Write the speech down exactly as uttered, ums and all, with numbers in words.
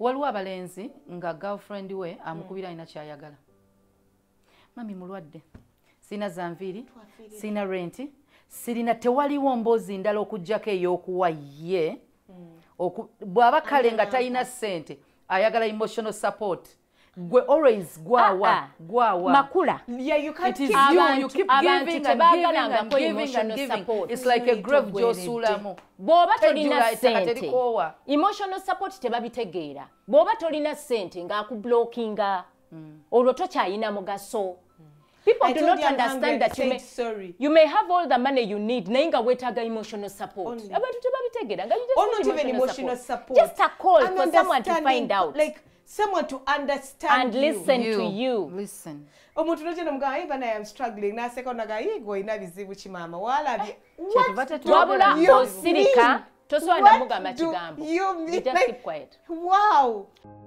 waliwo abalenzi nga girlfriend we amukubira ina kyayagala. Mami mulwadde. Sina zanviri, sina renti, sirina tewaliwo mbozi ndala okujjako ey'okuwa ye. Bw'aba kale nga talina ssente ayagala emotional support. Gwe always gwawa gwawa Makula. Yeah, you can't keep you, you keep giving and giving and giving and giving. It's like a grave josulamu. Boba tolina sente. Emotional support tebabitegeera. Boba tolina sente nga akublockinga. Olwo tokyayina mugaso. People I do not understand that you may, sorry. you may have all the money you need. Nainga wetaga emotional support. Abantu tebabitegeera. Nga you just or not even emotional support. Just a call and for someone to find out. Like someone to understand and listen you. to you. Listen. Omuntu noje namuga even I am struggling na sekona ga yigo ina bizibu chimama wala bi. Wabula osirika toso anamuga machigambo. You just keep quiet. Wow.